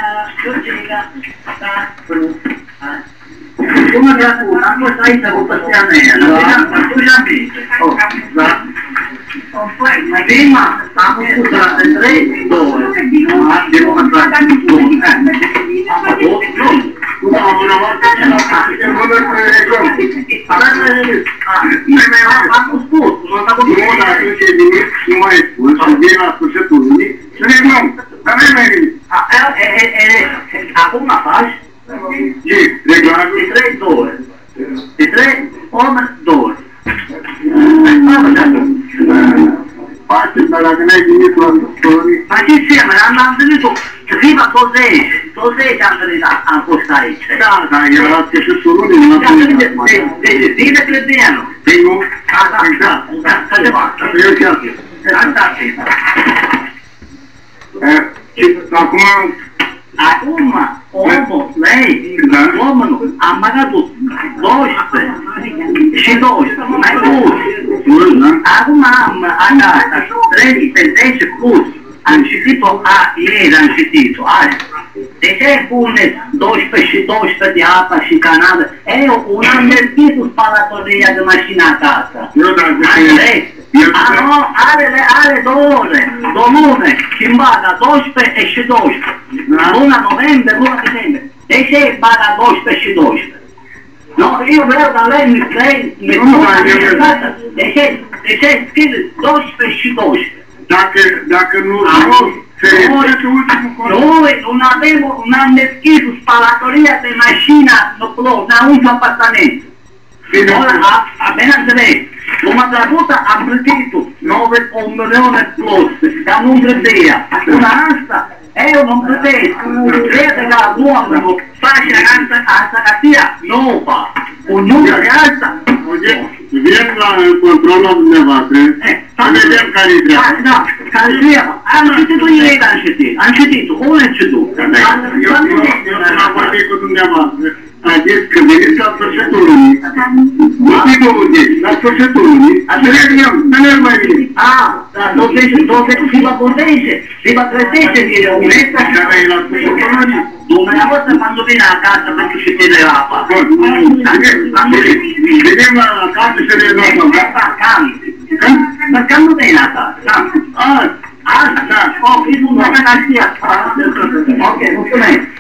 Una gratuita, questa è questa tu già visto. Prima stavo scusate 3, 2, devo mandare una volta ce l'ho fatta, non una faixa? Sì, reglato. E 3, 2. E 3, 1, 2. Parte dalla canale. Ma ci siamo, hanno venuto prima cos'è a postare. Dai, grazie, c'è solo una deve crediano. Tengo. State fatta. Io ti ho Acum, lei, uomul, am băgat 12, și 12, mai mult. Acum am acasă 3 pe 10 curs. Am citit-o ieri, am citit-o azi. De ce puneți 12 și 12 de apă și canală? Un am deschis spalatoria de mașină acasă. Are 2 ore, 2 luni, schimbata 12 și 12. Luna noiembrie, luna decembrie. De ce baga 12 și 12? No, io vreau da lei mi de ce scrieți 12 și 12? Dacă nu non am deschis spalatoria de mașină, nu plouă, n-am apartament. Appena înțeles, l'ho travuta a plătit 1 milione plus, dar nu trebuia. Una asta, eu non plătesc. Crede că uomul face asta catia nouă. Uniunea de asta. Viem la controlul dumneavoastră, să vedem care-i treaba. Da, care-i treaba. Am citit-o ieri, am citit-o. Cum ai citit-o? Eu am vorbit cu dumneavoastră. A zis că veniți la sfârșitul lunii. La sfârșitul lunii. Să ne mai vine. Da, 20 si va potesse, si va crescere, dire un'etta che aveva la sfârșitul lunii. Dumneavoastră quando viene a casa pentru și te le apa. Venim la casă și le luăm. Ma quando viene a casa? Asta, ok, non va a casa. Ok, mulțumesc.